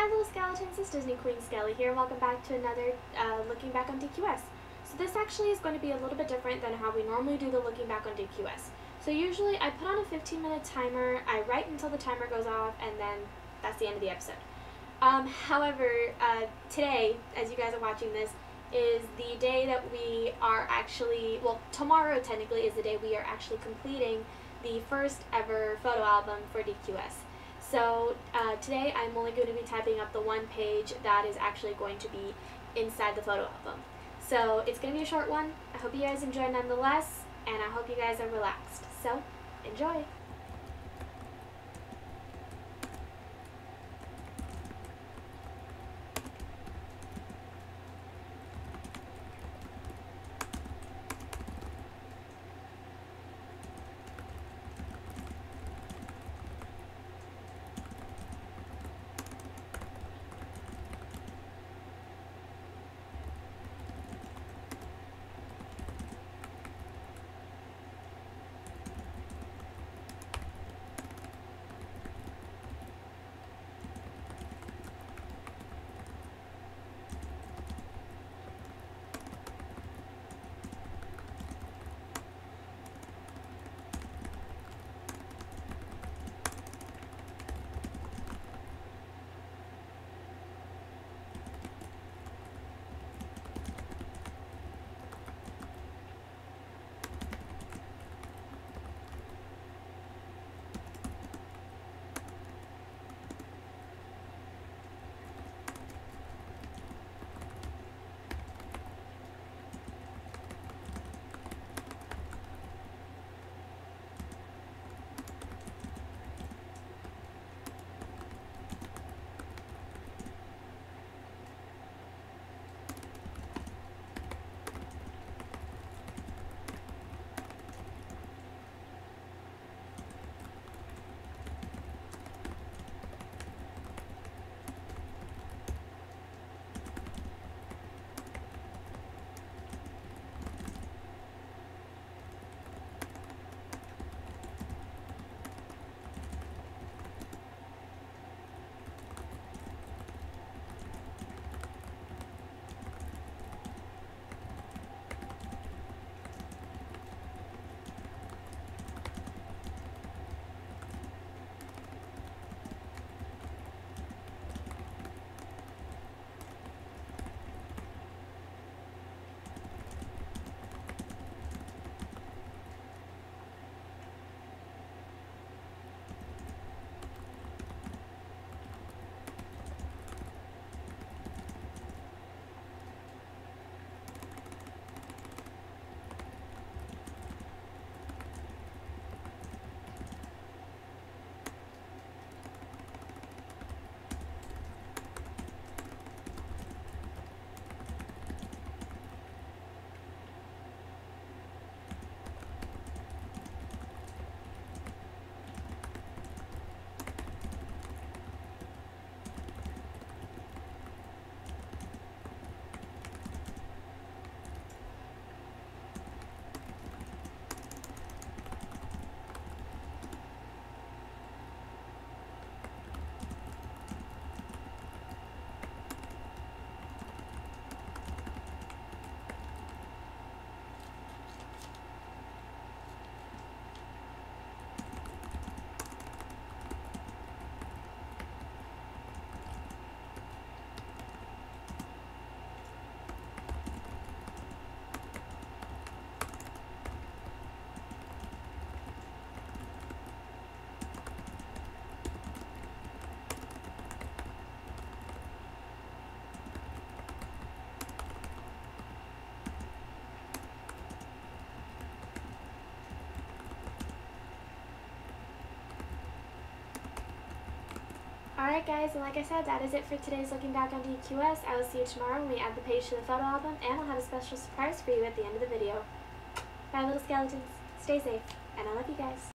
Hi little skeletons, it's Disney Queen Skelly here, and welcome back to another Looking Back on DQS. So this actually is going to be a little bit different than how we normally do the Looking Back on DQS. So usually I put on a 15-minute timer, I write until the timer goes off, and then that's the end of the episode. However, today, as you guys are watching this, is the day that we are actually, well, tomorrow technically is the day we are actually completing the first ever photo album for DQS. So today I'm only going to be typing up the one page that is actually going to be inside the photo album. So it's going to be a short one. I hope you guys enjoy nonetheless, and I hope you guys are relaxed. So, enjoy! Alright guys, and like I said, that is it for today's Looking Back on DQS. I will see you tomorrow when we add the page to the photo album, and I'll have a special surprise for you at the end of the video. Bye little skeletons, stay safe, and I love you guys.